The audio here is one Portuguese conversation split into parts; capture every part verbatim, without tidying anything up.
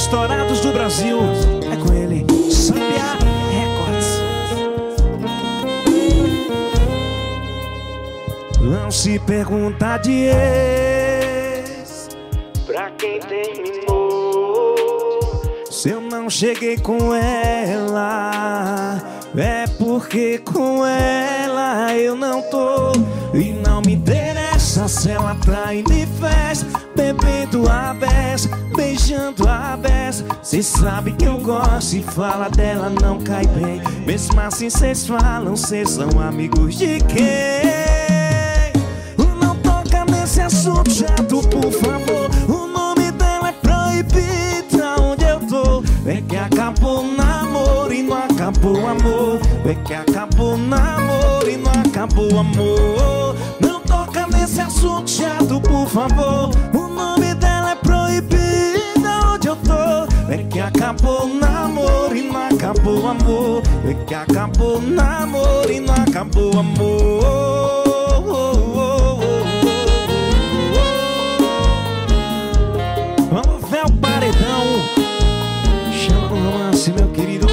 estourados do Brasil. É com ele, Sabiá Records. Não se pergunta de ex pra quem terminou. Se eu não cheguei com ela, é porque com ela eu não tô. E não me interessa se ela tá indo em festa, bebendo a beça, beijando a beça. Cê sabe que eu gosto e fala dela não cai bem. Mesmo assim cês falam, cês são amigos de quem? Não toca nesse assunto chato, por favor. O nome dela é proibido onde eu tô. É que acabou o namoro e não acabou o amor. É que acabou o namoro e não acabou o amor. Não toca nesse assunto chato, por favor. O nome dela é proibido onde eu tô. É que acabou o namoro e não acabou o amor. É que acabou o namoro e não acabou o amor. Vamos ver o paredão. Chama o romance, meu querido.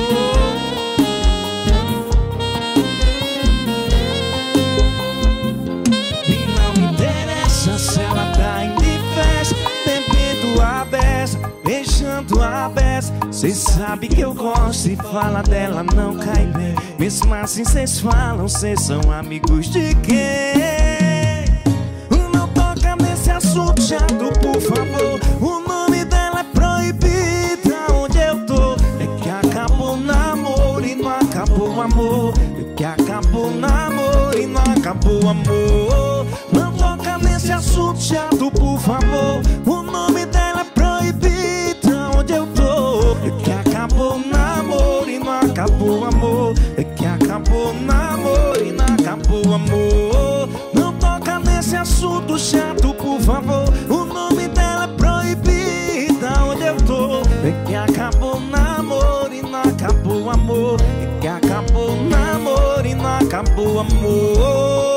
E não me interessa se ela tá indo em festa, bebendo a beça, beijando a beça. Cês sabem que eu gosto e fala dela não cai bem. Mesmo assim cês falam, cês são amigos de quem? Não toca nesse assunto chato, por favor. O nome dela é proibido onde eu tô. É que acabou o namoro e não acabou o amor. É que acabou o namoro e não acabou o amor. Não toca nesse assunto chato, por favor. O nome dela é proibido onde eu tô. É que acabou o namoro e não acabou o amor. É que acabou o namoro e não acabou o amor. Não toca nesse assunto chato, por favor. O nome dela é proibido onde eu tô. É que acabou o namoro e não acabou o amor. É que acabou o namoro e não acabou o amor.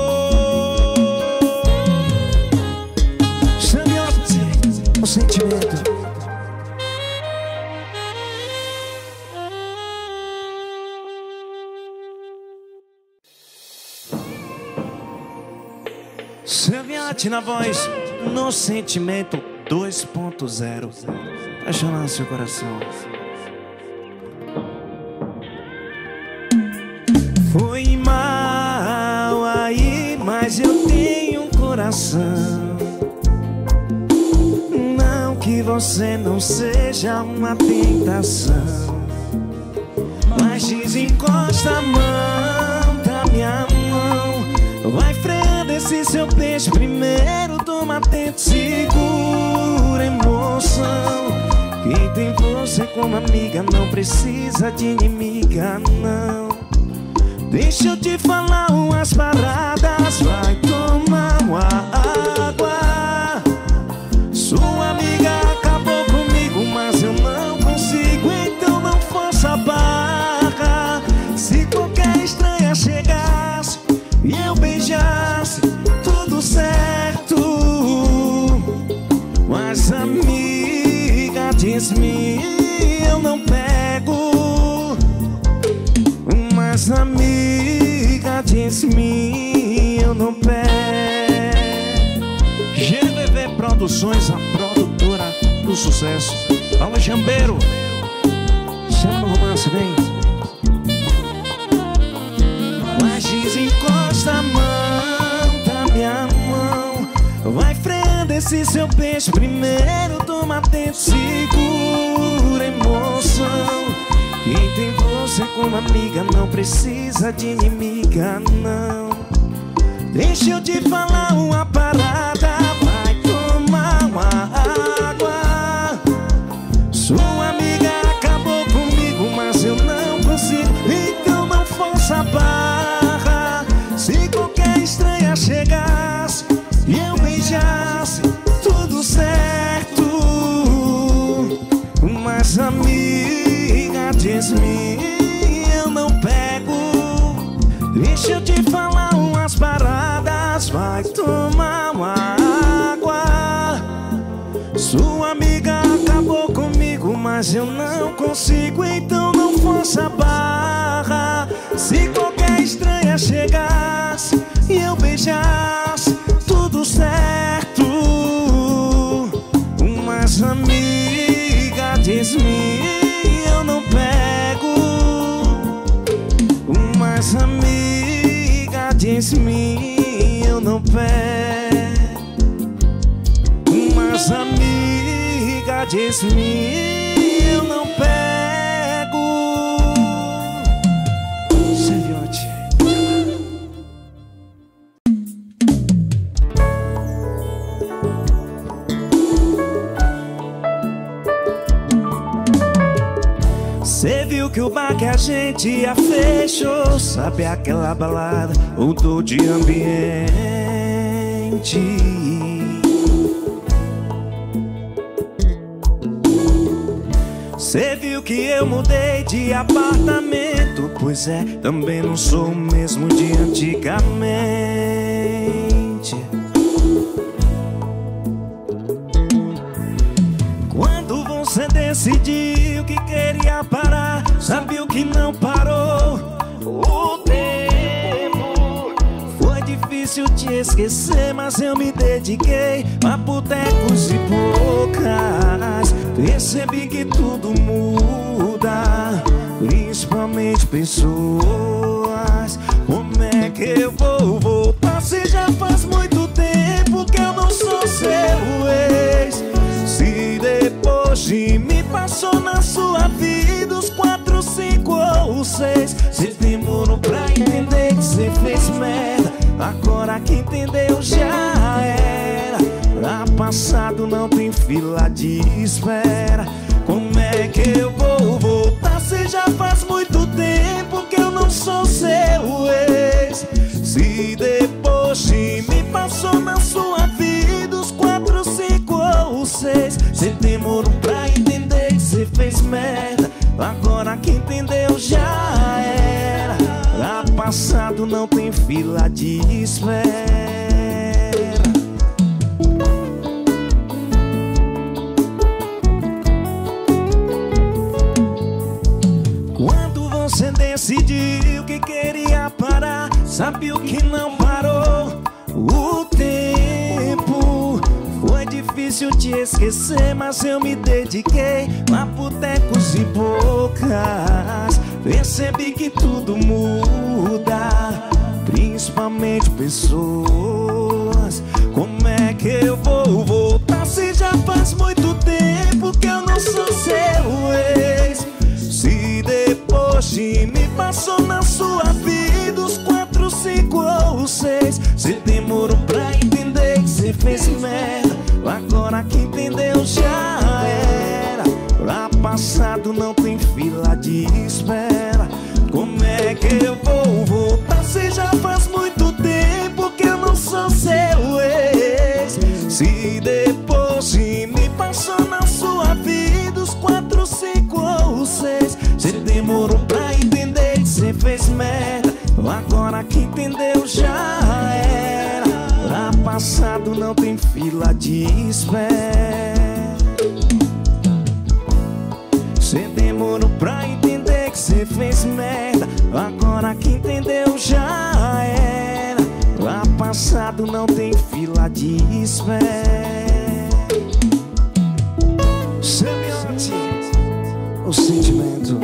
Chame o sentimento. Sabiate na voz, no sentimento dois ponto zero. Apaixonar seu coração. Foi mal aí, mas eu tenho um coração. Não que você não seja uma tentação, mas desencosta a mão da minha mão. Vai freando esse seu beijo primeiro, toma tempo, segura emoção. Quem tem você como amiga não precisa de inimiga, não. Deixa eu te falar umas paradas, vai tomar uma água. Sua amiga acabou comigo, mas eu não consigo, então não faça barra. Se qualquer estranha chegasse e eu beijasse, tudo certo. Mas amiga, diz-me, eu não pego. Mas amiga, diz-me, eu não pego. G V V Produções, a produtora do sucesso. Fala, Jambeiro. Chama o romance, vem. Mas desencosta a mão da minha mão. Vai freando esse seu beijo primeiro, toma tempo, segura emoção. Quem tem você como amiga não precisa de inimiga, não. Deixa eu te falar uma parada, vai tomar uma água. Sua amiga acabou comigo, mas eu não consigo, então não força a barra. Se qualquer estranha chegasse e eu beijasse, tudo certo. Mas amiga, diz-me, eu não pego. Deixa eu te falar umas paradas, vai tomar uma água. Sua amiga acabou comigo, mas eu não consigo, então não força a barra. Se qualquer estranha chegasse e eu beijasse, tudo certo. Mas amiga, diz-me, eu não pego. Mas amiga, diz-me, eu não pego. Mas amiga, diz-me, eu não pego. Seriote. Cê viu que o bar que a gente ia fechou. Sabe aquela balada, mudou de ambiente. Cê viu que eu mudei de apartamento. Pois é, também não sou o mesmo de antigamente. Quando você decidiu que queria parar, sabia que não parou o tempo. Foi difícil te esquecer, mas eu me dediquei a botecos e bocas. Percebi que tudo muda, principalmente pessoas. Como é que eu vou voltar se já faz muito tempo que eu não sou seu ex? Se depois de me passou na sua vida os quatro, cinco ou seis, cê demorou pra entender que cê fez merda. Agora que entendeu já era. Pra passado não tem fila de espera. Como é que eu vou voltar se já faz muito tempo que eu não sou seu ex? Se depois de me passou na sua vida os quatro, cinco ou seis, cê demorou pra entender que cê fez merda. Agora que entendeu já era. Pra passado não tem fila de espera. Quando você decidiu que queria parar, sabia que não parou o tempo. Foi difícil te esquecer, mas eu me dediquei a botecos e bocas. Percebi que tudo muda, principalmente pessoas. Como é que eu vou voltar se já faz muito tempo que eu não sou seu ex? Se depois de me passou na sua vida os quatro, cinco ou seis, cê demorou pra entender que cê fez merda. Agora que entendeu já era. Pra passado não tem fila de espera. Como é que eu vou voltar se já faz muito tempo que eu não sou seu ex? Se depois de me passou na sua vida os quatro, cinco ou seis, cê demorou pra entender que cê fez merda. Agora que entendeu já era. Pra passado não tem fila de espera. Cê demorou pra entender que cê fez merda. Agora que entendeu já era. Pra passado não tem fila de espera. Semente, o sentimento.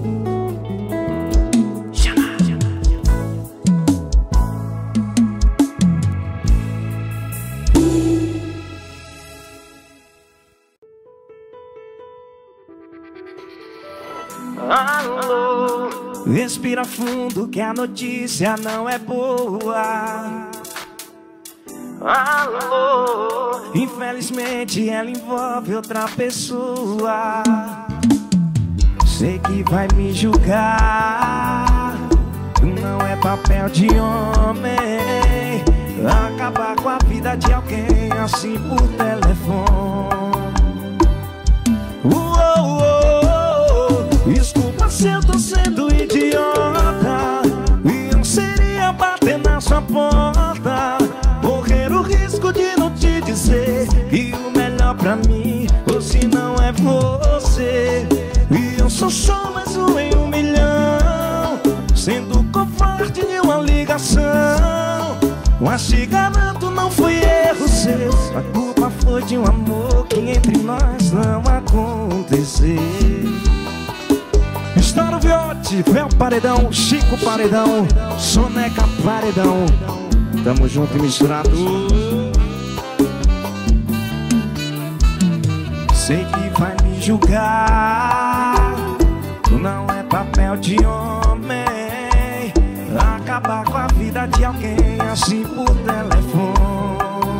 Alô, respira fundo que a notícia não é boa. Alô, infelizmente ela envolve outra pessoa. Sei que vai me julgar, não é papel de homem acabar com a vida de alguém assim por telefone. Uou, uou, desculpa se eu tô sendo idiota, e não seria bater na sua porta, correr o risco de não te dizer que o melhor pra mim hoje não é você. ligação, mas te garanto não foi erro seu. A culpa foi de um amor que entre nós não aconteceu. Estoura o Viote, Fel Paredão, Chico Paredão, Soneca Paredão. Tamo junto e misturado. Sei que vai me julgar, não é papel de homem acabar com a vida de alguém assim por telefone.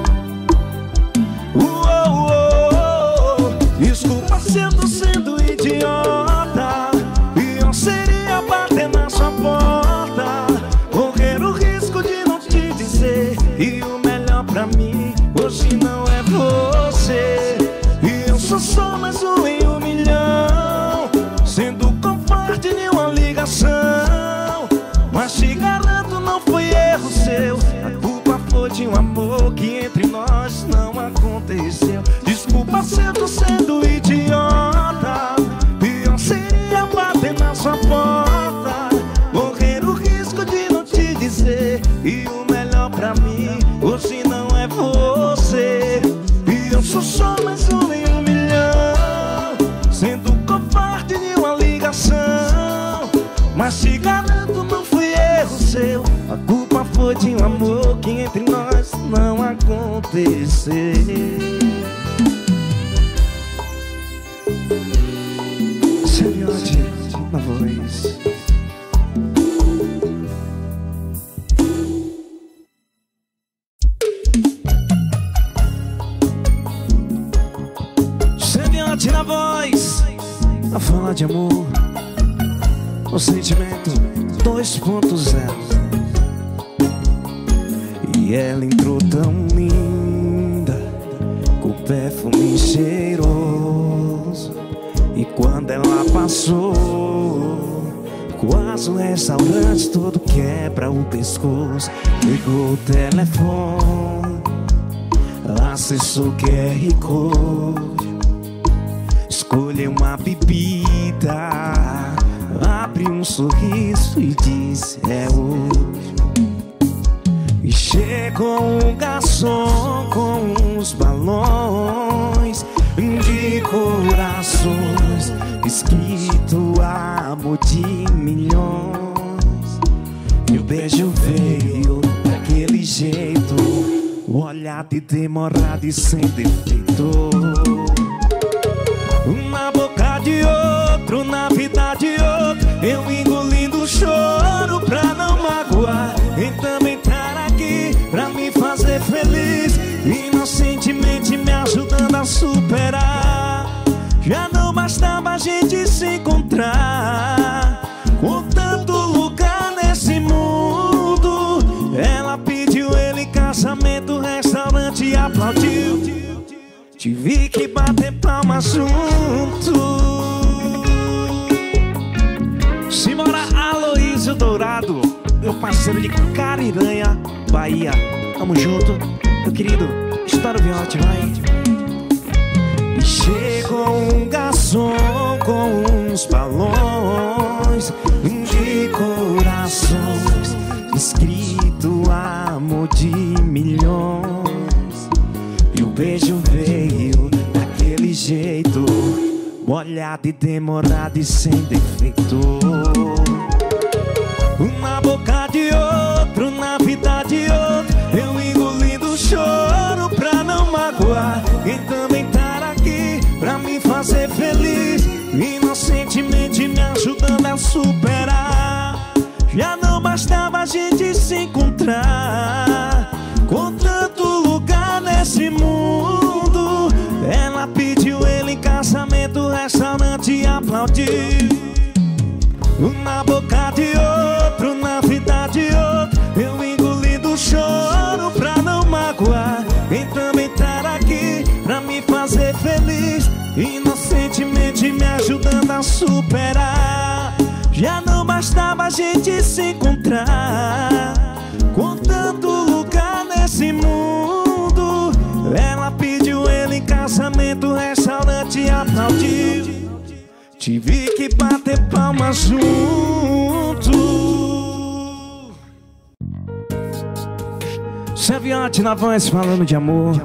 Uou, uou, desculpa se eu tô sendo idiota, e eu seria bater na sua porta, correr o risco de não te dizer. E o melhor pra mim hoje não é você, e eu sou só mais um em um milhão, sendo conforte de uma ligação. Mas te garanto não foi erro seu, a culpa foi de um amor que entre nós não aconteceu. Desculpa se eu tô sendo idiota, e eu seria bater na sua porta, correr o risco de não te dizer. E o melhor pra mim hoje não é você, e eu sou só mais um em um milhão, sendo covarde de uma ligação. Mas te garanto não foi erro seu, a culpa foi de um amor que entre nós não aconteceu. Viote na voz. Viote na voz, a falar de amor, o sentimento dois ponto zero. E ela entrou tão linda, com perfume cheiroso, e quando ela passou, quase o restaurante todo quebra o pescoço. Pegou o telefone, acessou o Q R Code, escolheu uma bebida, abriu um sorriso e disse é hoje. E chegou um garçom com uns balões de corações, escrito amor de milhões. E o beijo veio daquele jeito, o olhar de demorado e sem defeito. Na boca de outro, na vida de outro, eu engolindo o choro pra não magoar. E também estar aqui pra me fazer feliz, inocentemente me ajudando a superar. Já não bastava a gente se encontrar, com tanto lugar nesse mundo. Ela pediu ele em casamento, o restaurante aplaudiu. Tive que bater palmas junto. Simbora, Aloísio Dourado, meu parceiro de Cariranha, Bahia. Tamo junto, meu querido. Estoura o Viote, vai. E chegou um garçom com uns balões de corações, escrito amor de milhões. E o beijo veio daquele jeito, molhado e demorado e sem defeito. Na boca de outro, na vida de outro, eu engolindo o choro pra não magoar. E também estar aqui pra me fazer feliz, inocentemente me ajudando a superar. Já não bastava a gente se encontrar, com tanto lugar nesse mundo. Ela pediu ele em casamento, o restaurante aplaudiu. Na boca de outro, na vida de outro, eu engolindo o choro pra não magoar. E também estar aqui pra me fazer feliz, inocentemente me ajudando a superar. Já não bastava a gente se encontrar, com tanto lugar nesse mundo. Ela pediu ele em casamento, o restaurante aplaudiu. Tive que bater palmas junto. Cheviote na voz falando de amor.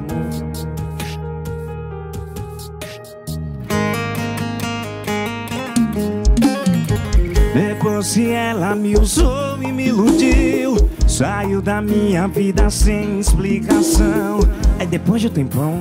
Depois que ela me usou e me iludiu, saiu da minha vida sem explicação. Aí depois de um tempão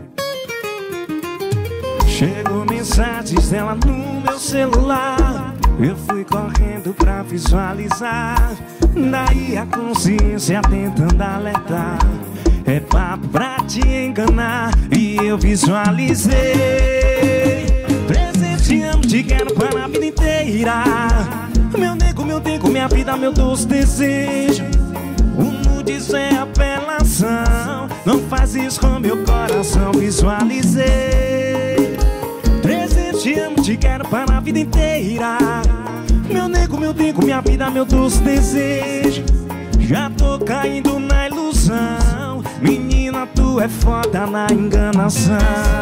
chegou mensagens dela no meu celular. Eu fui correndo pra visualizar. Daí a consciência tentando alertar. É papo pra te enganar. E eu visualizei. Presente, te amo, te quero para a vida inteira. Meu nego, meu nego, minha vida, meu doce desejo. O nudes é apelação. Não faz isso com meu coração. Visualizei. Presente, te amo, te quero para a vida inteira. Meu nego, meu nego, minha vida, meu doce desejo. Já tô caindo na ilusão. Menina, tu é foda na enganação.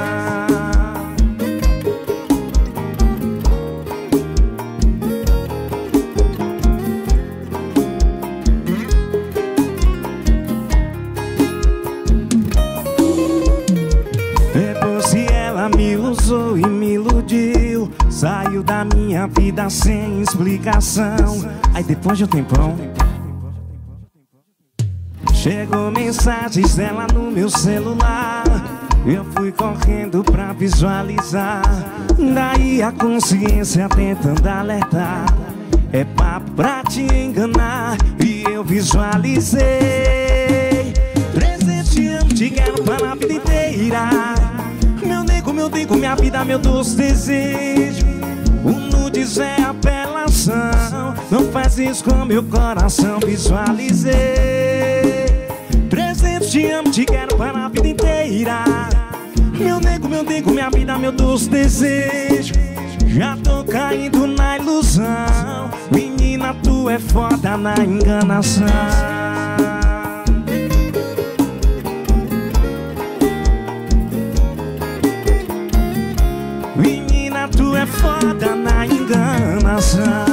Depois que ela me usou e me iludiu, saiu da minha vida sem explicação. Aí depois de um tempão chegou mensagens dela no meu celular. Eu fui correndo pra visualizar. Daí a consciência tentando alertar. É papo pra te enganar. E eu visualizei. Presente, te amo, te quero para a vida inteira. Meu nego, meu nego, minha vida, meu doce desejo. O nudes é apelação. Não faz isso com meu coração. Visualizei. Presente, te amo, te quero para a vida inteira. Meu nego, meu nego, minha vida, meu doce desejo. Já tô caindo na ilusão. Menina, tu é foda na enganação. Menina, tu é foda na enganação.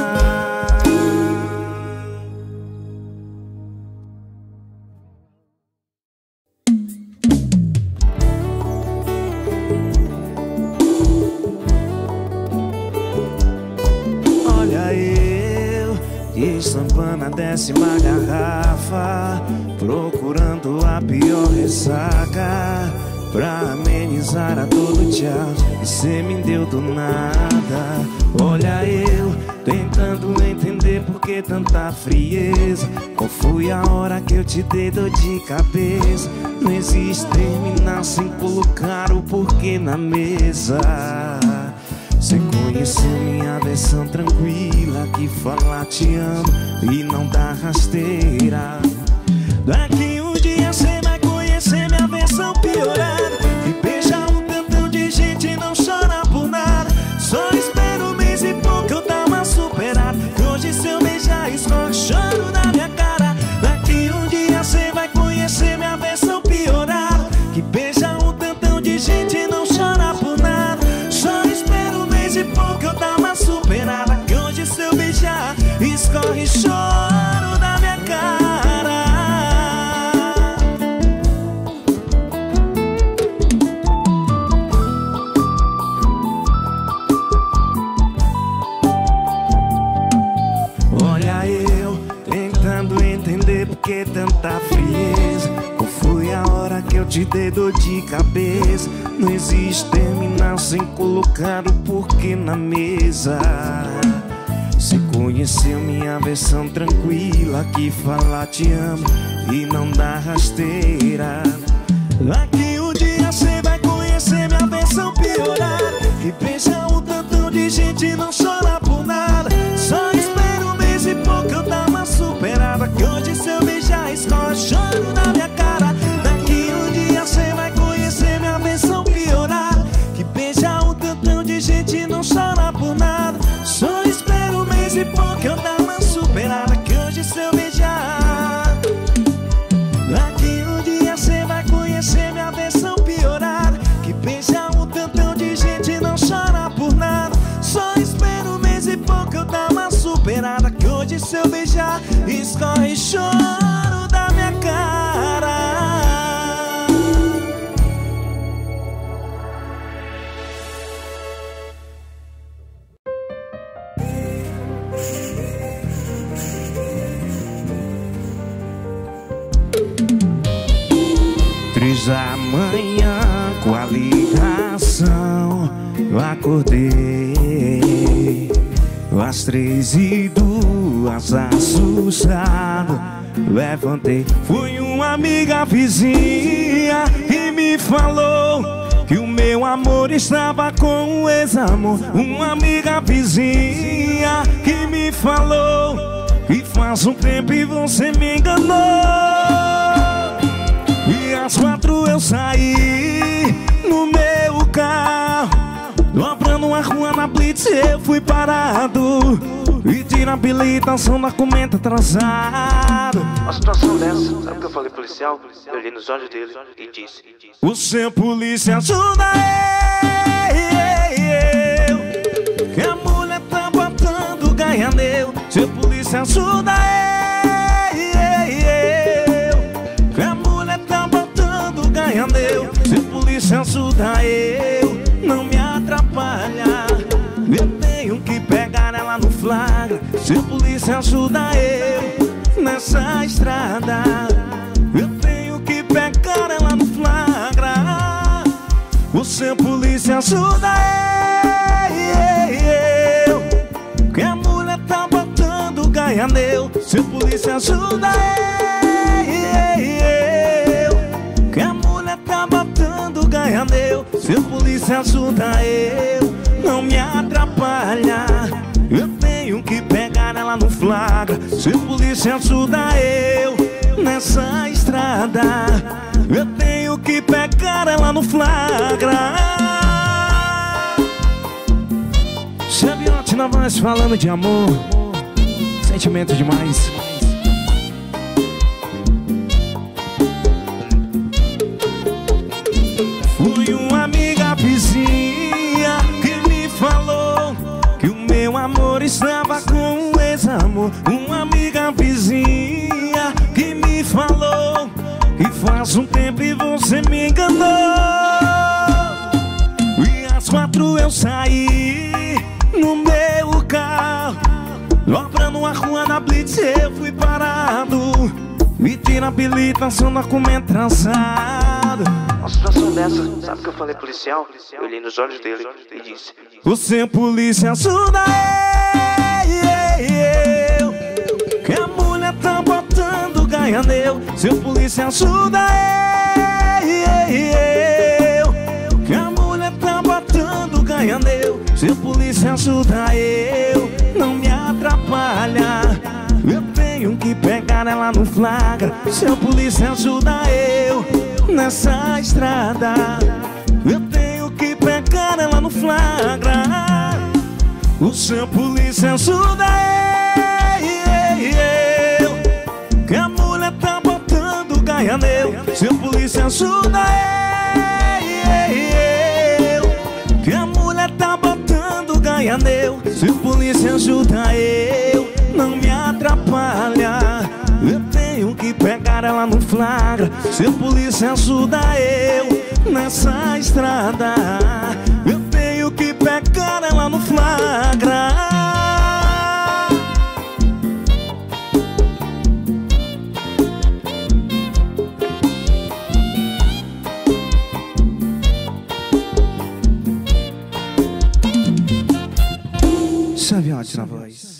Olha eu, estampando a décima garrafa, procurando a pior ressaca, pra amenizar a dor do tchau que cê me deu do nada. Olha eu, tentando entender por que tanta frieza. Qual foi a hora que eu te dei dor de cabeça? Não existe terminar sem colocar o porquê na mesa. Cê conheceu minha versão tranquila, que fala te amo e não dá rasteira. Daqui um dia cê vai conhecer minha versão piorada, e beija um tantão de gente e não chora por nada. Só espero um mês e pouco eu dar uma superada, que hoje se eu beijar escorre choro na minha cara. Daqui um dia cê vai conhecer minha versão piorada, que beija um tantão de gente e não chora por nada. Só espero um mês e pouco eu dar uma superada, que hoje se eu beijar escorre choro na minha cara. Olha eu, tentando entender por que tanta frieza. Qual foi a hora que eu te dei dor de cabeça? Não existe terminar sem colocar o porquê na mesa. Cê conheceu minha versão tranquila, que fala te amo e não dá rasteira. Daqui um dia cê vai conhecer minha versão piorada, que beija um tantão de gente e não chora por nada. Só espero um mês e pouco eu dar uma superada, que hoje se eu beijar escorre choro na minha cara. Daqui um dia cê vai conhecer minha versão piorada, que beija um tantão de gente e não chora por nada. Só espero um mês e pouco eu dar uma superada, que hoje se eu beijar. Daqui um dia cê vai conhecer minha versão piorada, que beija um tantão de gente e não chora por nada. Só espero um mês e pouco eu dar uma superada, que hoje se eu beijar escorre choro da minha cara. Três da manhã com a ligação eu acordei. Às três e duas assustado levantei. Foi uma amiga vizinha que me falou que o meu amor estava com o ex-amor. Uma amiga vizinha que me falou que faz um tempo e você me enganou. E às quatro eu saí no meu carro, dobrando a rua na blitz eu fui parado. E tira a habilitação, documento atrasado. Uma situação dessa, sabe o que eu falei policial? Eu olhei nos olhos dele e disse: o seu polícia ajuda eu, que a mulher tá botando ganha-neu. Seu polícia ajuda eu, que a mulher tá botando ganha-neu. Seu polícia ajuda eu, não me atrapalha. Eu tenho que pegar ela no flagra. Seu polícia ajuda eu nessa estrada. Eu tenho que pegar ela no flagra. O seu polícia ajuda eu, que a mulher tá botando ganha-neu. Seu polícia ajuda eu, que a mulher tá botando ganha-neu. Seu polícia ajuda eu, não me atrapalha. Eu tenho que pegar ela no flagra. Seu polícia ajuda eu nessa estrada. Eu tenho que pegar ela no flagra. Cheviote na voz falando de amor, sentimento demais. Fui uma amiga vizinha que me falou que o meu amor estava com o ex-amor. Uma amiga vizinha que me falou que faz um tempo e você me enganou. E às quatro eu saí no meu carro, dobrando a rua na blitz eu fui parado. Me tira a habilitação, documento atrasado. Uma situação dessa, sabe o que eu falei policial? Eu olhei nos olhos dele e disse: o seu polícia ajuda eu, que a mulher tá botando ganha-neu. Seu polícia ajuda eu, que a mulher tá botando ganha-neu. Seu polícia ajuda eu, não me atrapalha. Eu tenho que pegar ela no flagra. Seu polícia ajuda eu nessa estrada. Eu tenho que pegar ela no flagra. O seu polícia ajuda eu, que a mulher tá botando ganha-neu. Seu polícia ajuda eu, que a mulher tá botando ganha-neu. Seu polícia ajuda eu, não me atrapalha. Eu tenho que pegar ela no flagra. Seu polícia ajuda eu nessa estrada. Eu tenho que pegar ela no flagra. Cheviote na voz.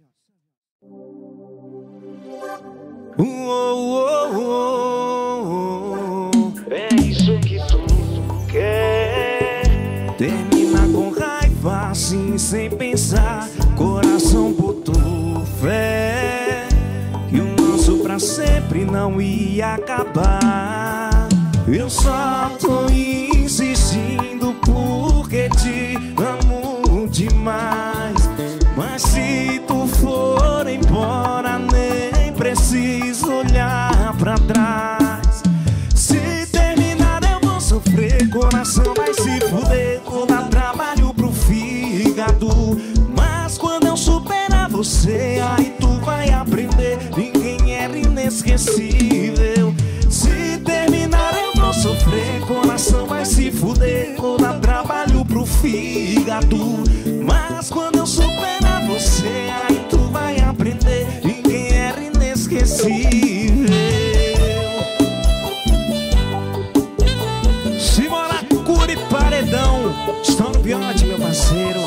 Oh, oh, oh, oh. é isso que tu quer. Termina com raiva assim sem pensar. Coração botou fé que o nosso pra sempre não ia acabar. Eu só tô insistindo porque te amo demais. Mas se tu for embora nem preciso olhar pra trás. Se terminar eu vou sofrer, coração vai se fuder. Vou dar trabalho pro fígado. Mas quando eu superar você, aí tu vai aprender. Ninguém era inesquecível. Se terminar eu vou sofrer, coração vai se fuder. Vou dar trabalho pro fígado. Mas quando eu superar você, aí tu vai aprender. Ninguém era inesquecível. Saviotti, meu parceiro.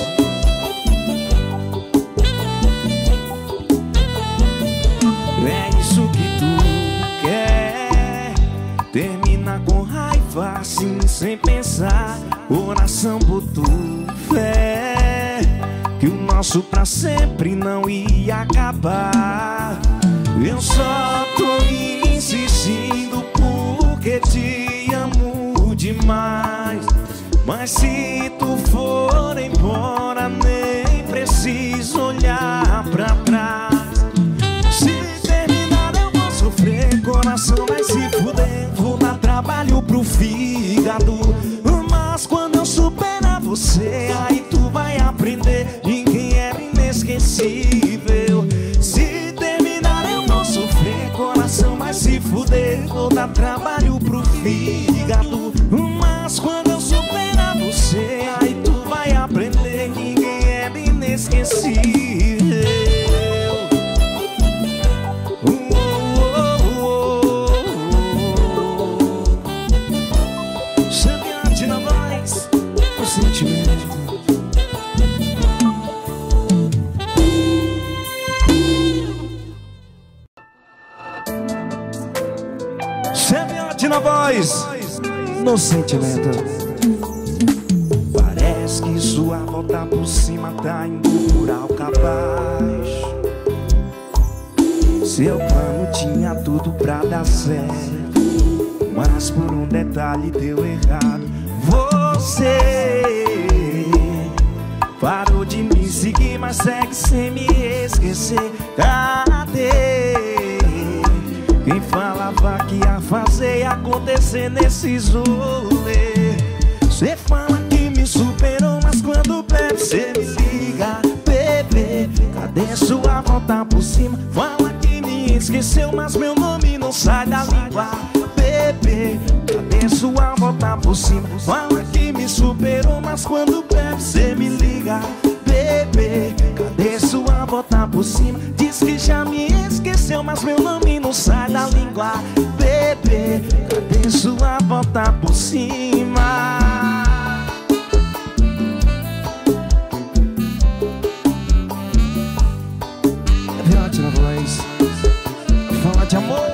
É isso que tu quer, termina com raiva assim, sem pensar. Coração botou fé que o nosso pra sempre não ia acabar. Eu só tô insistindo porque te amo demais. Mas se tu for embora, nem preciso olhar pra trás. Se terminar eu vou sofrer, coração vai se fuder. Vou dar trabalho pro fígado, mas quando eu superar você, aí tu vai aprender. Ninguém é inesquecível. Se terminar eu vou sofrer, coração vai se fuder. Vou dar trabalho pro fígado, mas quando eu superar você, aí tu vai aprender. Ninguém é inesquecível. Saviotti na voz, o sentimento. Saviotti na voz, no sentimento. Parece que sua volta por cima tá indo por algo abaixo. Seu plano tinha tudo pra dar certo, mas por um detalhe deu errado. Você parou de me seguir, mas segue sem me esquecer. Cadê quem falava que ia fazer e acontecer nesses rolês? Cê fala que me superou, mas quando bebe cê me liga. Bebê, cadê sua volta por cima? Fala que me esqueceu, mas meu nome não sai da língua. Bebê, cadê sua volta por cima? Fala que me superou, mas quando bebe cê me liga. Bebê, cadê sua volta por cima? Diz que já me esqueceu, mas meu nome não sai da língua. Bebê, cadê sua volta por cima? Saviotti na voz, fala de amor.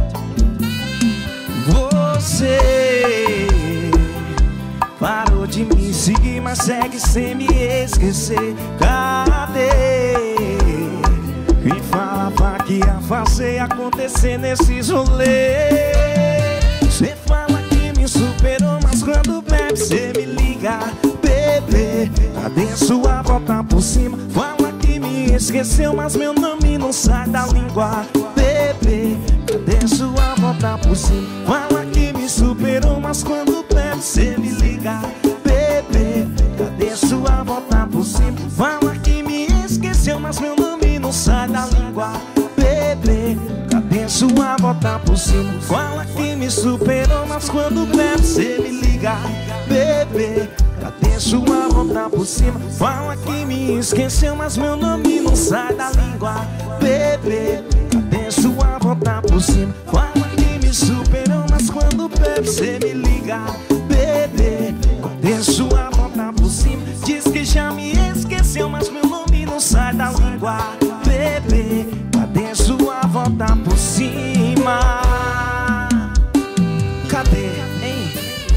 Você parou de me seguir, mas segue sem me esquecer. Cadê quem falava que ia fazer acontecer nesses rolês? Cê fala que me superou, mas quando bebe cê me liga. Bebê, cadê sua volta por cima? Fala que me esqueceu, mas meu nome não sai da língua. Bebê, cadê sua volta por cima? Fala que me superou, mas quando bebe cê me liga. Bebê, cadê sua volta por cima? Fala que me esqueceu, mas meu nome não sai da língua. Bebê, cadê sua volta por cima? Fala que me superou, mas quando bebe cê me liga. Bebê, cadê sua volta por cima? Fala que me esqueceu, mas meu nome não sai da língua. Bebê, cadê sua volta por cima? Fala que me superou, mas quando bebe cê me liga. Bebê, cadê sua volta por cima? Diz que já me esqueceu, mas meu nome não sai da língua. Bebê, cadê sua volta por cima? Cadê, hein?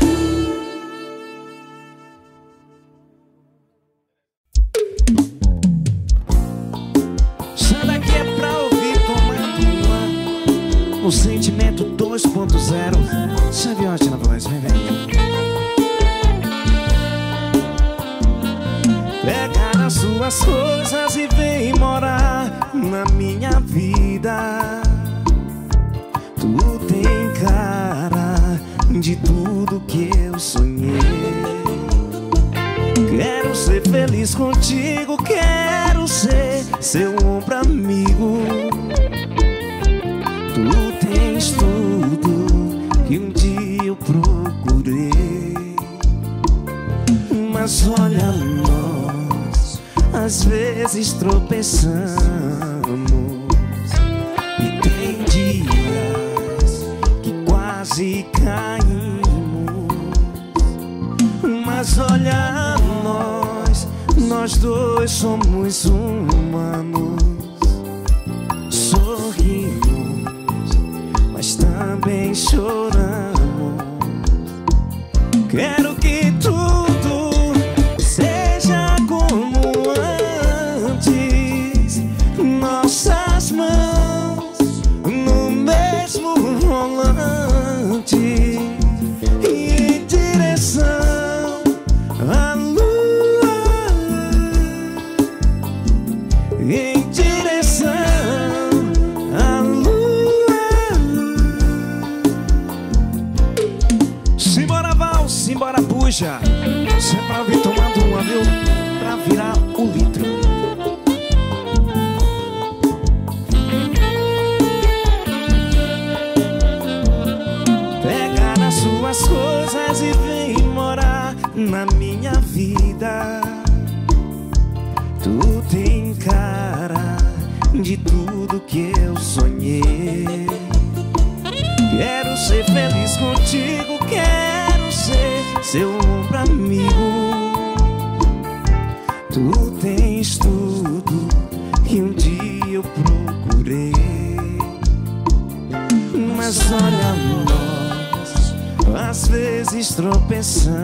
Sai daqui é pra ouvir tomando uma, o sentimento dois ponto zero. Saviotti na voz, vem, vem. Pegar as suas coisas e vem morar na minha vida. Tu tem cara de tudo que eu sonhei. Quero ser feliz contigo, quero ser seu ombro amigo. Tu tens tudo que um dia eu procurei. Mas olha nós, às vezes tropeçamos, e tem dias que quase caímos. Mas olha nós, nós dois somos humanos. Sorrimos, mas também choramos. Quero que tudo seja como antes. Nossas mãos no mesmo volante e em direção à lua, em direção à lua. Simbora Val, simbora puxa. Cê é pra vir tomando uma, viu? Pra virar o litro. Pegar as suas coisas e vem morar na minha vida. Tu tem cara de tudo que eu sonhei. Quero ser feliz contigo, quero ser seu ombro amigo. Tu tens tudo que um dia eu procurei. Mas olha nós, às vezes tropeçamos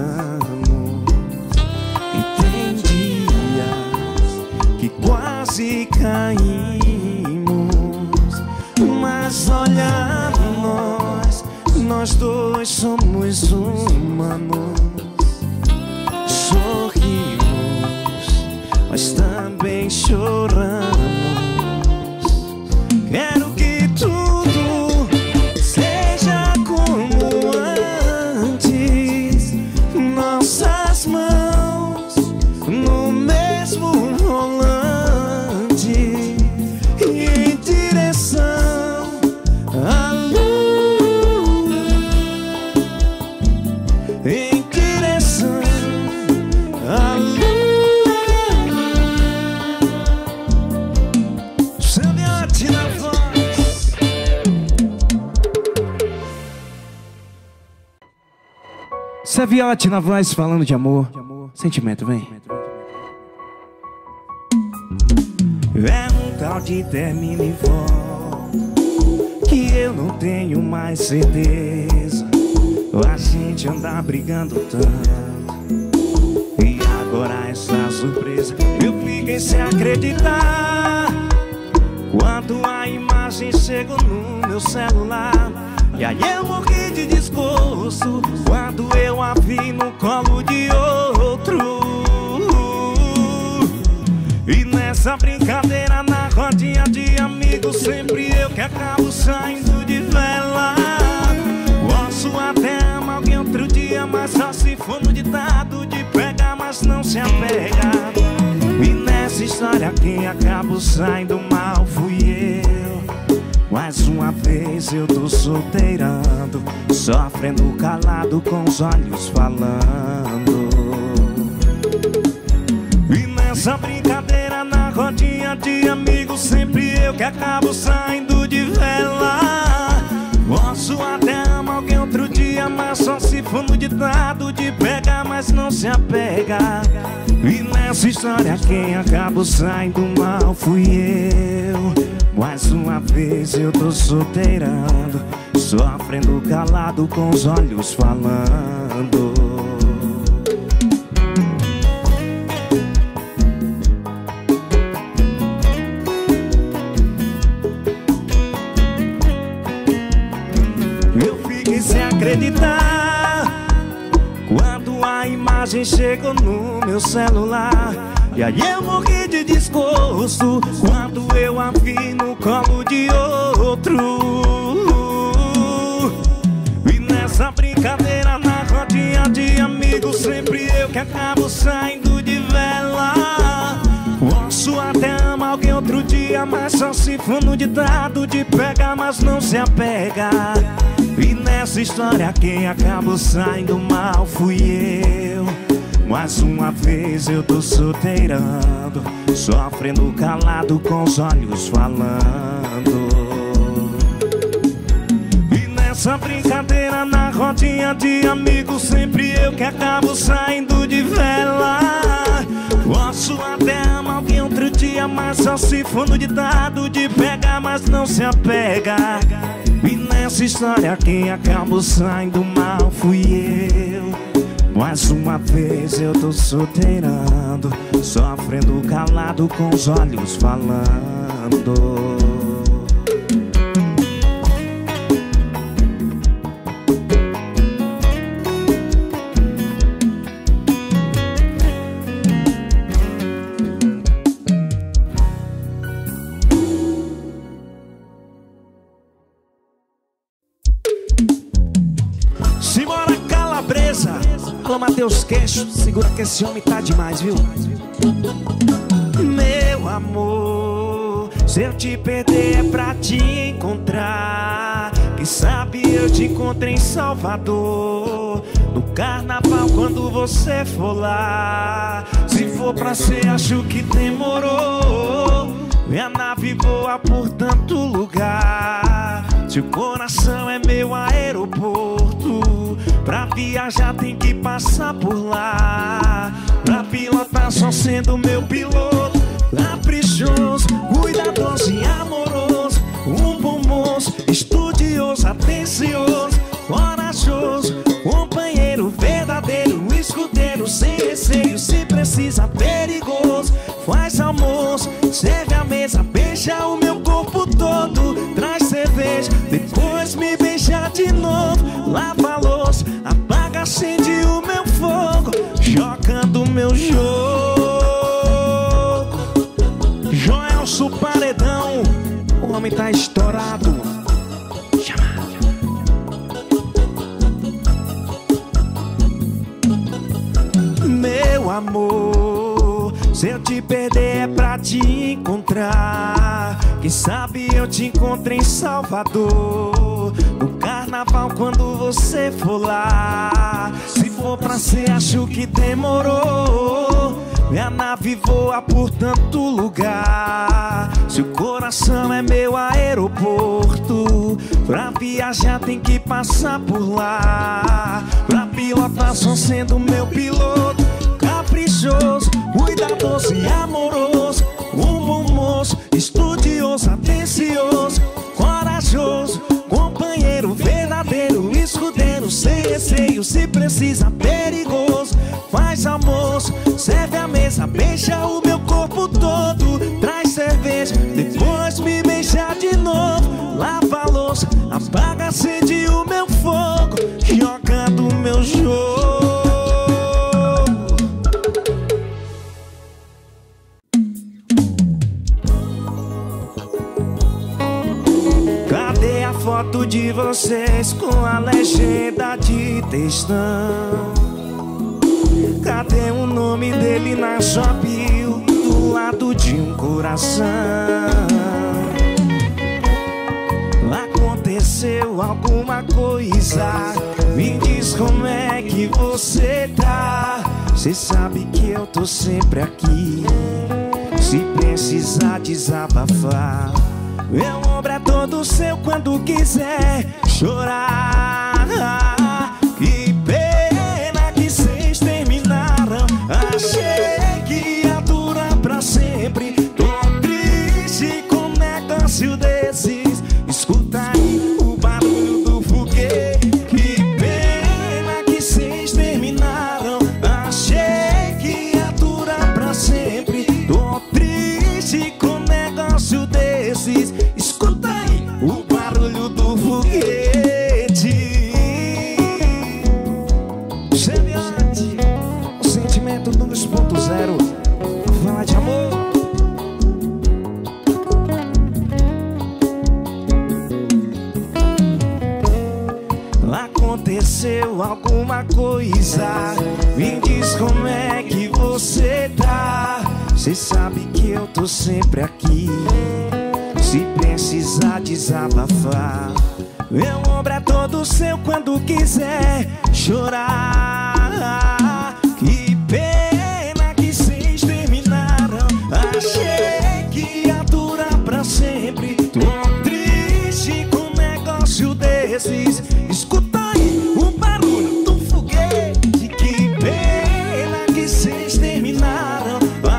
e tem dias que quase caímos. Mas olha nós, nós dois somos humanos. Sorrimos, mas também choramos. Quero que tudo seja como antes. Nossas mãos no mesmo volante e em direção à lua, em direção à lua. Saviotti na voz. Saviotti na voz, falando de amor, sentimento, vem. É um tal de termina e volta que eu não tenho mais certeza. A gente anda brigando tanto e agora essa surpresa. Eu fiquei sem acreditar quando a imagem chegou no meu celular. E aí eu morri de desgosto quando eu a vi no colo de outro. E nessa brincadeira na rodinha de amigos, sempre eu que acabo saindo de vela. Posso até amar alguém outro dia, mas só se for no ditado de pegar, mas não se apega. E nessa história quem acabo saindo mal fui eu. Mais uma vez eu tô solteirando, sofrendo calado com os olhos falando. E nessa brincadeira na rodinha de amigos, sempre eu que acabo saindo de vela. Posso até amar alguém outro dia, mas só se for no ditado de pegar, mas não se apega. E nessa história quem acabo saindo mal fui eu. Mais uma vez eu tô solteirando, sofrendo calado com os olhos falando. Eu fiquei sem acreditar quando a imagem chegou no meu celular. E aí eu morri de desgosto quando eu a vi no colo de outro. E nessa brincadeira na rodinha de amigos, sempre eu que acabo saindo de vela. Posso até amar alguém outro dia, mas só se for no ditado de pegar, mas não se apega. E nessa história quem acabou saindo mal fui eu. Mais uma vez eu tô solteirando, sofrendo calado com os olhos falando. E nessa brincadeira na rodinha de amigos, sempre eu que acabo saindo de vela. Posso até amar alguém outro dia, mas só se for no ditado de pega, mas não se apega. E nessa história quem acabou saindo mal fui eu. Mais uma vez eu tô solteirando, sofrendo calado com os olhos falando. Simbora Calabresa, alô Matheus Queixo, segura que esse homem tá demais, viu? Meu amor, se eu te perder é pra te encontrar. Quem sabe eu te encontrei em Salvador, no carnaval quando você for lá. Se for pra ser, acho que demorou. Minha nave voa por tanto lugar. Seu coração é meu aeroporto, pra viajar tem que passar por lá. Pra pilotar só sendo meu piloto. Caprichoso, cuidadoso e amoroso, um bom moço, estudioso, atencioso, corajoso, companheiro verdadeiro, escudeiro sem receio, se precisa perigoso. Faz almoço, serve a mesa, beija o meu corpo todo, traz cerveja, depois me beija de novo. Lava a louça, apaga, acende o meu fogo, jogando meu jogo. Joelson Paredão, o homem tá estourado. Chama. Meu amor, se eu te perder é pra te encontrar. Quem sabe eu te encontrei em Salvador, no carnaval quando você for lá. Se for pra ser, acho que demorou. Minha nave voa por tanto lugar. Seu coração é meu aeroporto, pra viajar tem que passar por lá. Pra pilotar só sendo meu piloto. Caprichoso, cuidadoso e amoroso, um bom moço, estudioso, atencioso, corajoso, companheiro verdadeiro, escudeiro sem receio, se precisa perigoso. Faz almoço, serve a mesa, beija o meu corpo todo, traz cerveja, depois me beija de novo. Lava a louça, apaga, acende o meu fogo, jogando meu jogo. Cadê a foto de vocês com a legenda de textão? Cadê o nome dele na sua bio, do lado de um coração? Aconteceu alguma coisa, me diz como é que você tá. Cê sabe que eu tô sempre aqui, se precisar desabafar. Meu ombro é todo seu quando quiser chorar. Que pena que cês terminaram, achei que ia durar pra sempre. Tô triste com um negócio desses, escuta aí o barulho do foguete. Que pena que cês terminaram, achei que ia durar pra sempre. Tô triste com um negócio desses, escuta aí o barulho do foguete. Semeante, o sentimento dois ponto zero, fala de amor. Aconteceu alguma coisa, me diz como é que você tá. Cê sabe que eu tô sempre aqui, se precisar desabafar. Meu ombro é todo seu quando quiser chorar. Que pena que cês terminaram, achei que ia durar pra sempre. Tô triste com um negócio desses, escuta aí o barulho do foguete. Que pena que cês terminaram,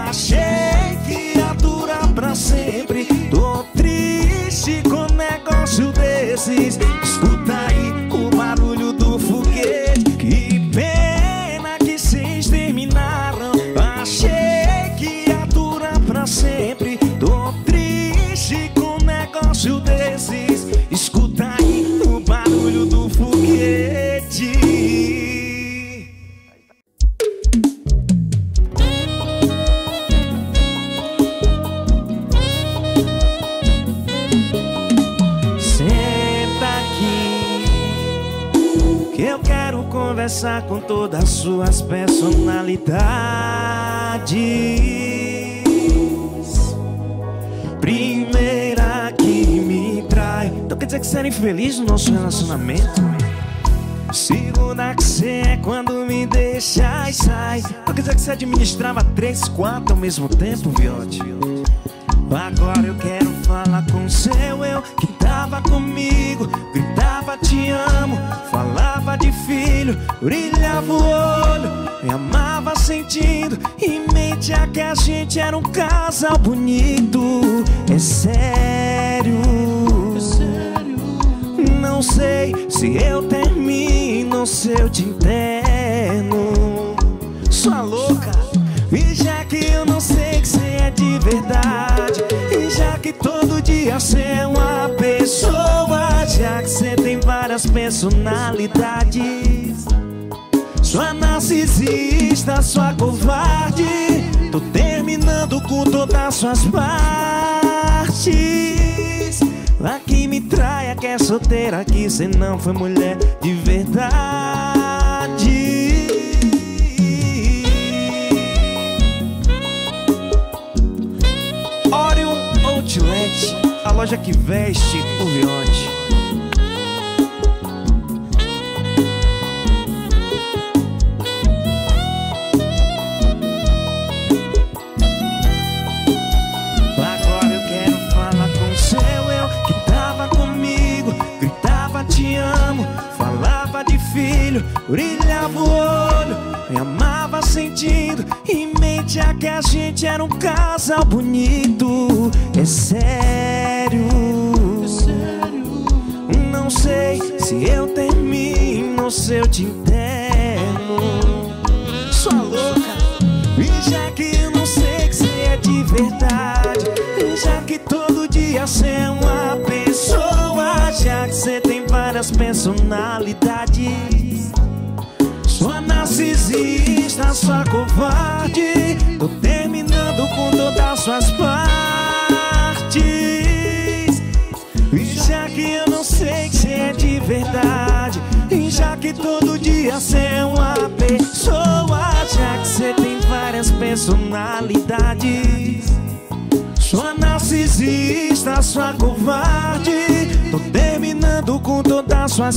quero conversar com todas as suas personalidades. Primeira que me trai. Então quer dizer que você era infeliz no nosso relacionamento? Segunda que você é quando me deixa e sai. Então quer dizer que você administrava três, quatro ao mesmo tempo, Viote? Agora eu quero falar com seu eu que tava comigo, gritava te amo, falava de filho, brilhava o olho, me amava sentindo, e mentia que a gente era um casal bonito. É sério, é sério. Não sei se eu termino ou se eu te interno. Sua louca. E já que eu não sei que você é de verdade, e já que todo dia você é uma pessoa, já que você tem várias personalidades, sua narcisista, sua covarde, tô terminando com todas as suas partes. A que me trai, a que é solteira, que cê não foi mulher de verdade. Orion Outlet, a loja que veste o Viote. Agora eu quero falar com seu eu que tava comigo, gritava te amo, falava de filho, brilhava o olho, me amava sentindo, e mentia que a gente era um casal bonito. É sério, é sério. Não sei se eu termino ou se eu te interno. Sua louca. E já que eu não sei que você é de verdade, e já que todo dia você é uma pessoa, já que você tem várias personalidades, sua narcisista, sua covarde, tô terminando com todas as suas partes. E já que eu não sei que você é de verdade, e já que todo dia você é uma pessoa, já que você tem várias personalidades, sua narcisista, sua covarde, tô terminando com todas as suas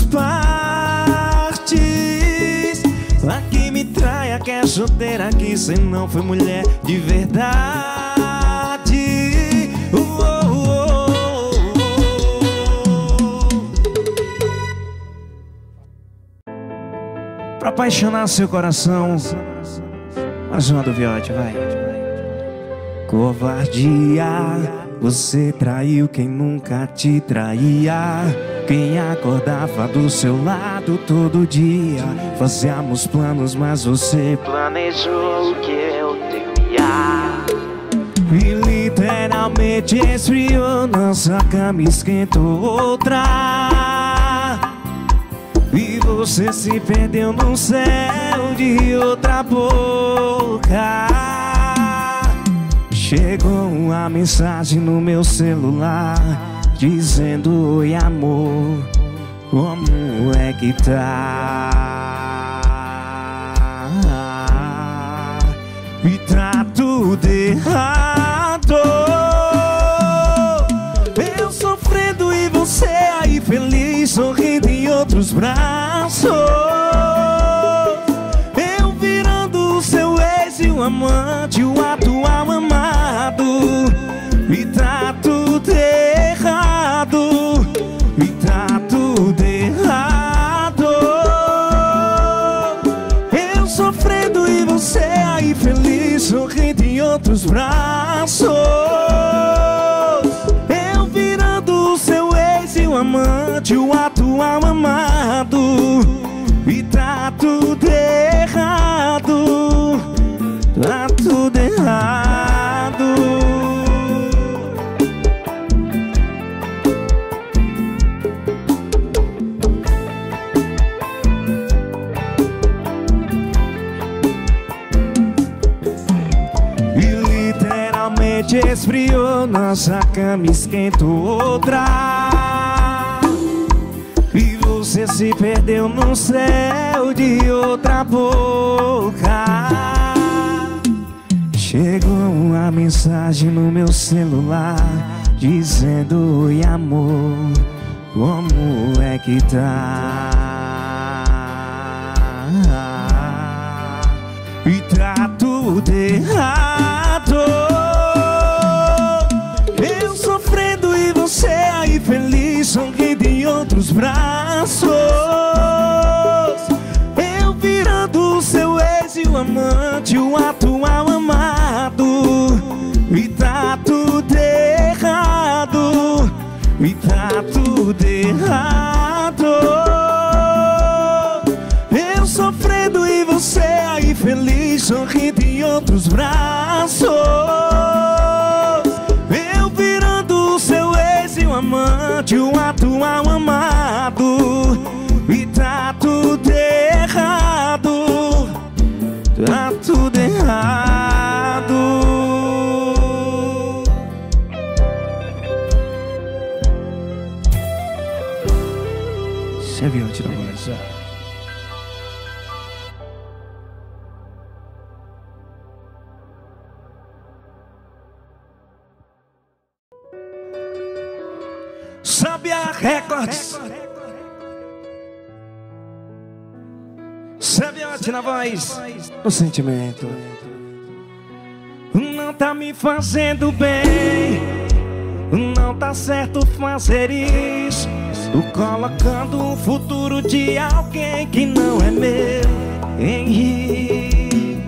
partes. A que me trai, a que é solteira, que cê não foi mulher de verdade. uh, uh, uh, uh, uh. Pra apaixonar seu coração, mais uma do Viote, vai. Covardia, você traiu quem nunca te traía, quem acordava do seu lado todo dia. Fazíamos planos, mas você planejou o que eu temia, e literalmente esfriou nossa cama, esquentou outra, e você se perdeu no céu de outra boca. Chegou uma mensagem no meu celular dizendo: oi amor, como é que tá? E tá tudo errado, eu sofrendo e você aí feliz, sorrindo em outros braços, eu virando o seu ex e o amante, o atual amado. E tá tudo errado, e tá tudo errado, eu sofrendo e você aí feliz, sorrindo em outros braços, eu virando o seu ex e o amante, o atual amado. E tá tudo errado, tá tudo errado. Esfriou nossa cama, esquentou outra, e você se perdeu no céu de outra boca. Chegou uma mensagem no meu celular dizendo: oi amor, como é que tá? E tá tudo errado. Eu sofrendo e você aí feliz, sorrindo em outros braços. Eu virando o seu ex e o amante, o atual amado. E tá tudo errado. E tá tudo errado. Eu sofrendo e você aí feliz, sorrindo em outros braços. Eu virando o seu ex e o amante, o atual amado. E tá tudo errado. Tá tudo errado. Você viu, tira a voz. Sabia Records. Sabiote na voz. O sentimento não tá me fazendo bem. Não tá certo fazer isso. Tô colocando o futuro de alguém que não é meu em rir.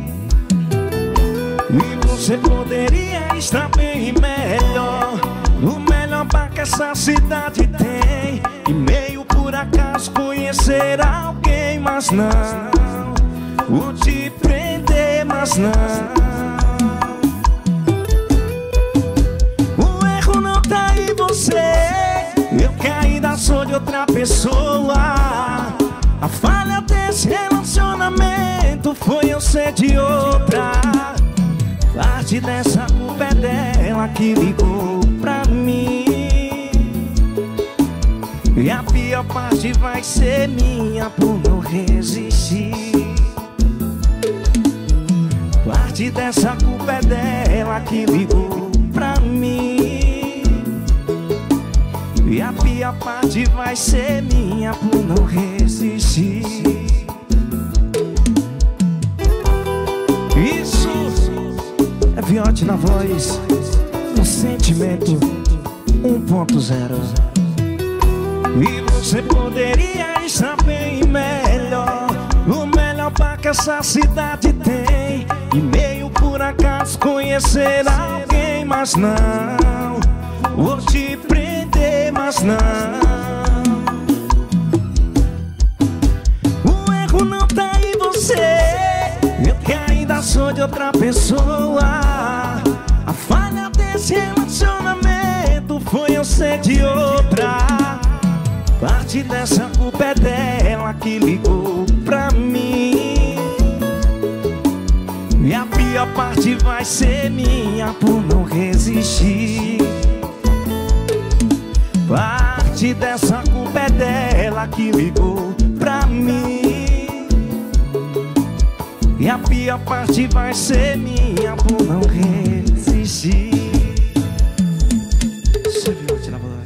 E você poderia estar bem melhor. O melhor bar que essa cidade tem. E meio por acaso conhecer alguém, mas não vou te prender, mas não. O erro não tá em você. Eu que ainda sou de outra pessoa. A falha desse relacionamento foi eu ser de outra. Parte dessa culpa é dela que ligou pra mim. E a pior parte vai ser minha por não resistir. Parte dessa culpa é dela que ligou pra mim. E a pior parte vai ser minha por não resistir. Isso é Viote na voz, um sentimento um ponto zero. E você poderia estar bem melhor. O melhor bar que essa cidade tem. E meio por acaso conhecer alguém, mas não vou te prender, mas não. O erro não tá em você. Eu que ainda sou de outra pessoa. A falha desse relacionamento foi eu ser de outra. Parte dessa culpa é dela que ligou pra mim. E a pior parte vai ser minha por não resistir. Parte dessa culpa é dela que ligou pra mim. E a pior parte vai ser minha por não resistir. Você viu, tira a voz.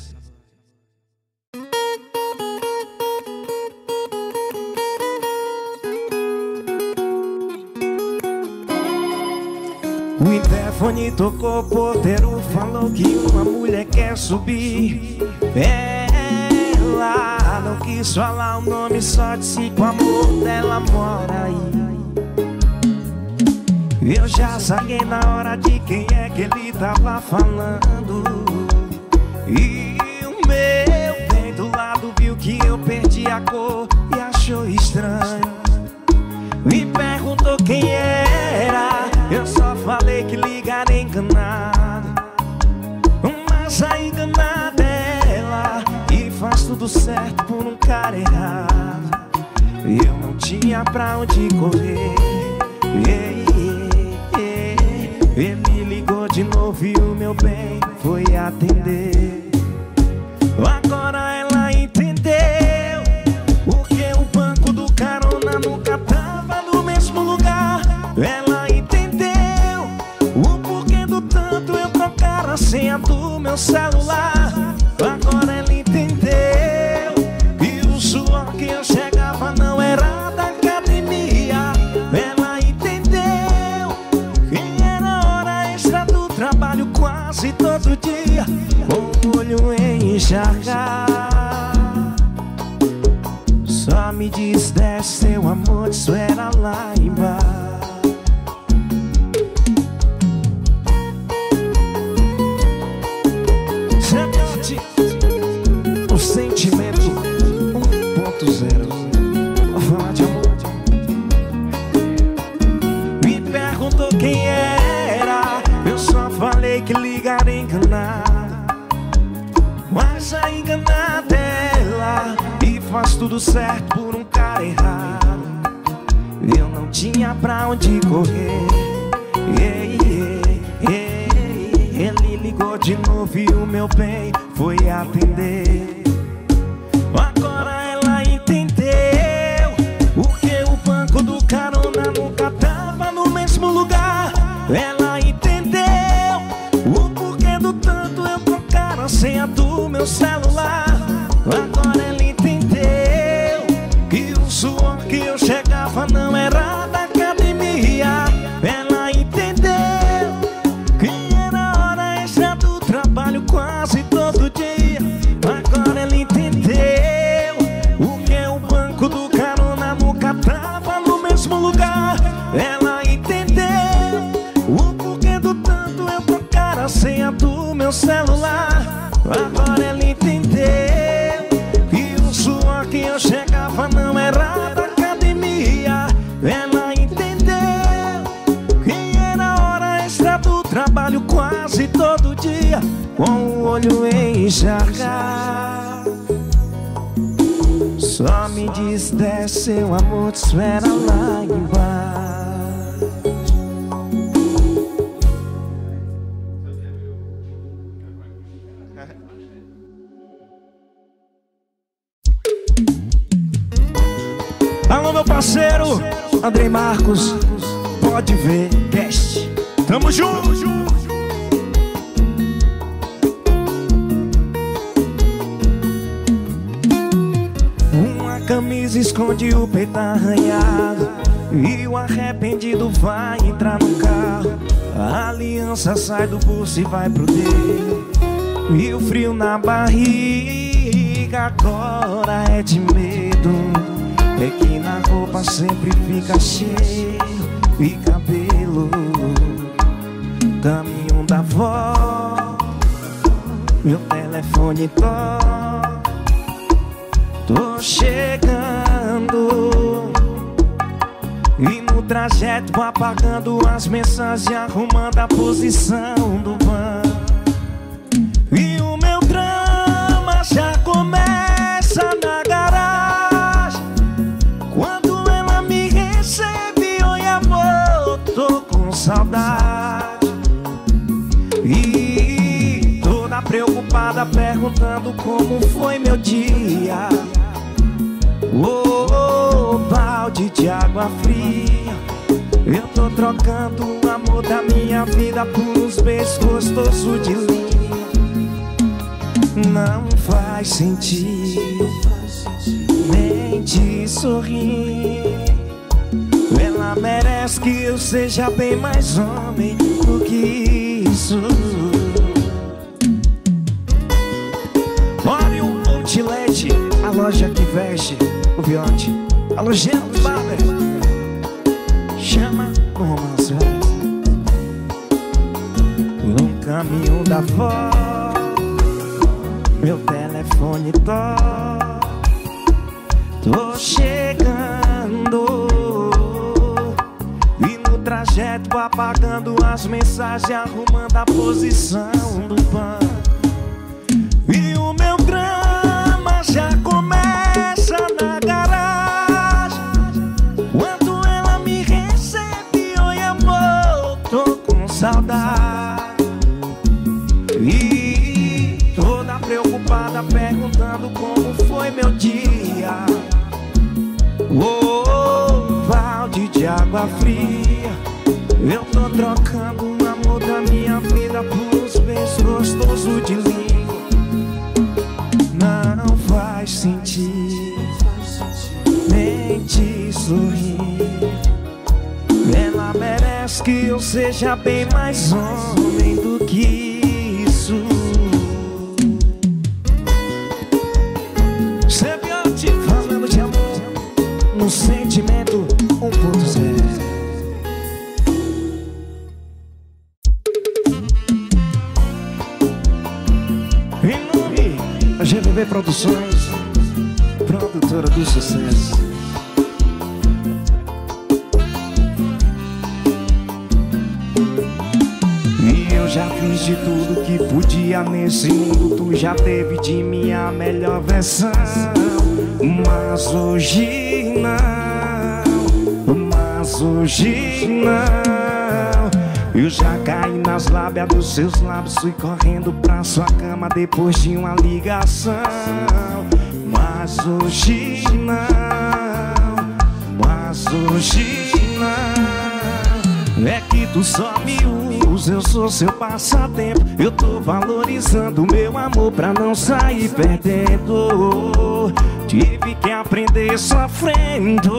O interfone tocou, o porteiro falou que uma mulher quer subir. Ela não quis falar o nome, só disse que o amor dela mora aí. Eu já saquei na hora de quem é que ele tava falando. E o meu bem do lado viu que eu perdi a cor e achou estranho. Me perguntou quem era. Eu só falei que ligaram enganado. Mas a enganada é ela, e faz tudo certo por um cara errado. Eu não tinha pra onde correr. Ele ligou de novo e o meu bem foi atender. Agora ela entendeu porque o banco do carona meu celular. Agora ela entendeu que o suor que eu chegava não era da academia. Ela entendeu que era hora extra do trabalho quase todo dia, com o olho encharcar. Só me diz, desce seu amor, isso era lá embaixo. O sentimento um ponto zero. Vou falar de amor. Me perguntou quem era, eu só falei que ligaria enganar. Mas a enganada é ela, e faz tudo certo por um cara errado. Eu não tinha pra onde correr. Yeah, yeah, yeah. Ele ligou de novo e o meu bem foi atender. Agora ela entendeu o que o banco do carona nunca tava no mesmo lugar. Ela entendeu o porquê do tanto eu trocar a senha do meu celular. Agora ela entendeu que o suor que eu chegava não era da academia. Ela entendeu que era hora extra do trabalho quase todo dia. Agora ela entendeu o que o banco do carona nunca tava no mesmo lugar. Ela entendeu o porquê do tanto eu trocar a senha do meu celular. Agora ela entendeu que o suor que eu chegava não era da academia. Ela entendeu que era hora extra do trabalho quase todo dia, com o olho encharcar. Só me diz, desce seu amor, te espera lá embaixo. Alô, meu parceiro Andrei Marcos, pode ver, cast. Tamo junto. Uma camisa esconde o peito arranhado, e o arrependido vai entrar no carro. A aliança sai do bolso e vai pro dedo, e o frio na barriga agora é de medo. É que na roupa sempre fica cheio e cabelo. Caminho da avó, meu telefone toca. Tô chegando, e no trajeto vou apagando as mensagens, arrumando a posição do banco. E o meu drama já começa na garagem, quando ela me recebe. Oi amor, tô com saudade. E toda preocupada perguntando como foi meu dia. Oh, balde de água fria, eu tô trocando o amor da minha vida por uns beijos gostosos de linha. Não faz sentido nem de sorrir. Ela merece que eu seja bem mais homem do que isso. Olha o Outlet, a loja que veste o Viote. Alô, Gento Barber, chama o romance. No caminho da avó, meu telefone toca. Tô chegando, e no trajeto vou apagando as mensagens, arrumando a posição do banco. E o meu drama já começa na garagem, quando ela me recebe. Oi amor, tô com saudade. E toda preocupada perguntando como foi meu dia. Oh, balde de água fria, eu tô trocando o amor da minha vida por uns beijos mais gostoso de língua não faz sentido nem te sorrir. Ela merece que eu seja bem mais homem do que isso. Sebiote falando de amor no sentimento um ponto zero. Em nome da G V B Produções, produtora do sucesso. E eu já fiz de tudo que podia nesse mundo. Tu já teve de mim a melhor versão, mas hoje não, mas hoje não. Eu já caí nas lábias dos seus lábios, fui correndo pra sua cama depois de uma ligação. Mas hoje não, mas hoje não. É que tu só me usa, eu sou seu passatempo. Eu tô valorizando meu amor pra não sair perdendo. Tive que aprender sofrendo.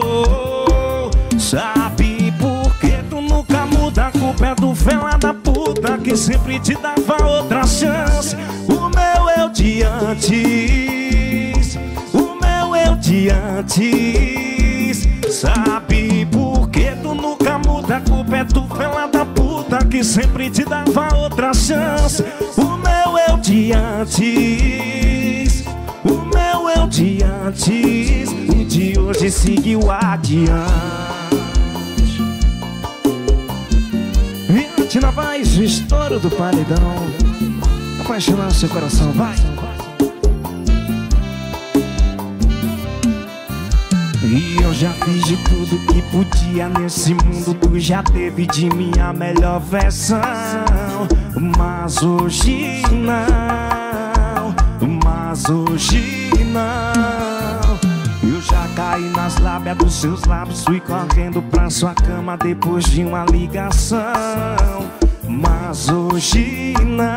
Sabe por que tu nunca muda? A culpa é do fela da puta que sempre te dava outra chance. O meu eu de antes, o meu eu de antes. Sabe por que tu nunca muda? A culpa é do fela da puta que sempre te dava outra chance. O meu eu de antes, o meu eu de antes. O de hoje seguiu adiante. Na voz, o estouro do paredão, apaixonar seu coração, vai. E eu já fiz de tudo que podia nesse mundo. Tu já teve de mim a melhor versão, mas hoje não, mas hoje não. Eu já caí nas lábias dos seus lábios, fui correndo pra sua cama depois de uma ligação. Mas hoje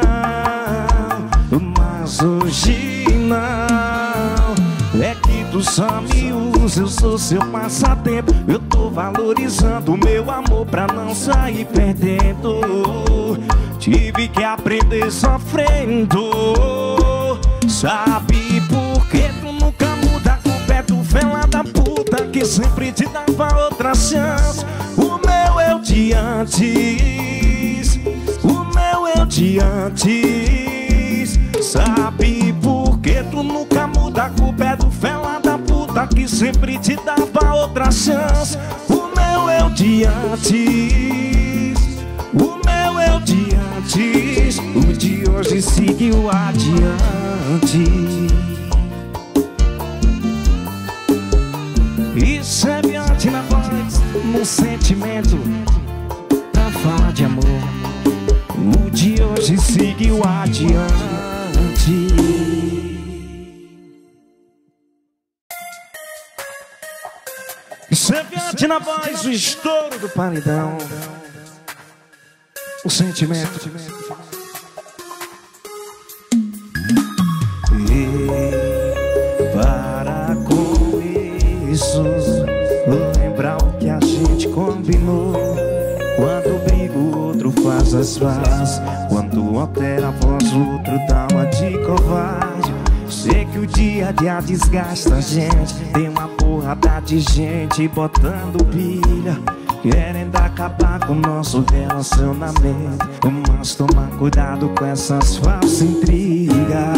não, mas hoje não. É que tu só me usa, eu sou seu passatempo. Eu tô valorizando meu amor pra não sair perdendo. Tive que aprender sofrendo. Sabe por que tu nunca muda? A culpa é do fela da puta que sempre te dava outra chance. O meu eu de antes, o meu eu de antes. Sabe por que tu nunca muda? A culpa é do fela da puta que sempre te dava outra chance. O meu eu de antes, o meu eu de antes. O de hoje seguiu adiante. E semeante na voz, no sentimento, pra falar de amor. O de hoje seguiu adiante. Semeante na voz, o estouro do paredão, o sentimento. E para com isso, lembrar o que a gente combinou. Quando briga o outro faz as pazes, quando altera a voz o outro dá uma de covarde. Sei que o dia a dia desgasta a gente, tem uma porrada de gente botando pilha, querendo acabar com o nosso relacionamento. Mas tomar cuidado com essas falsas intrigas.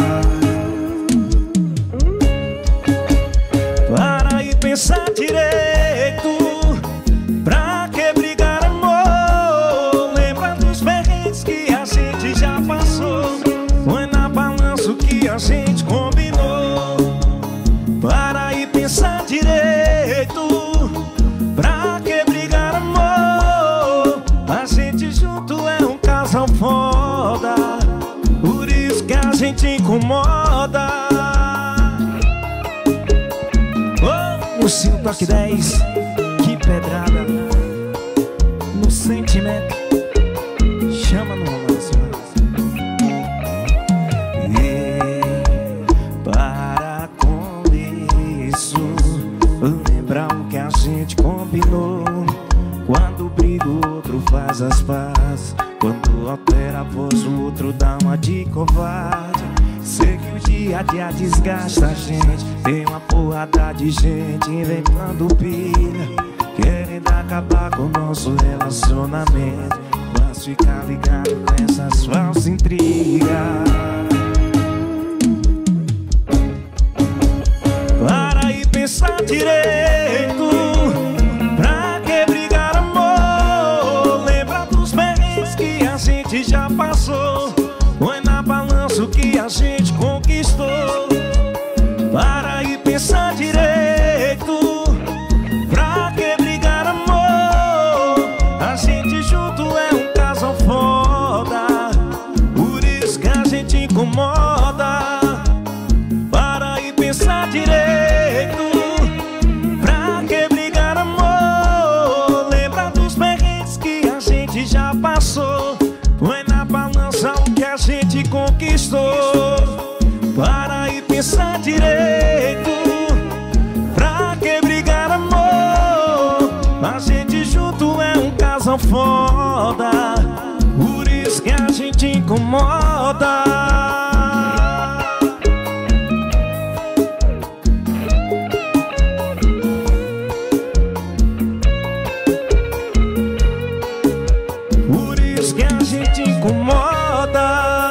Para e pensar direito, pra que brigar, amor? Lembra dos perrengues que a gente já passou, põe na balança o que a gente combinou. Para e pensar direito, pra que brigar, amor? A gente junto é um casal foda, por isso que a gente incomoda. Oh, o seu toque dez, que pedrada no sentimento, chama no romance. combinou. Quando briga o outro faz as pazes, quando altera a voz o outro dá uma de covarde. Sei que o dia a dia desgasta a gente, tem uma porrada de gente inventando pilha, querendo acabar com o nosso relacionamento. Mas ficar ligado com essas falsas intrigas. Para e pensar direito, pra que brigar, amor? Lembra dos perrengues que a gente já passou, põe na balança o que a gente conquistou. Para e pensar direito, pra que brigar, amor? A gente junto é um casal foda, por isso que a gente incomoda. Para e pensar direito, pra que brigar, amor? Lembra dos perrengues que a gente já passou, põe na balança o que a gente conquistou. Para e pensar direito, pra que brigar, amor? A gente junto é um casal foda, por isso que a gente incomoda. Por isso que a gente incomoda.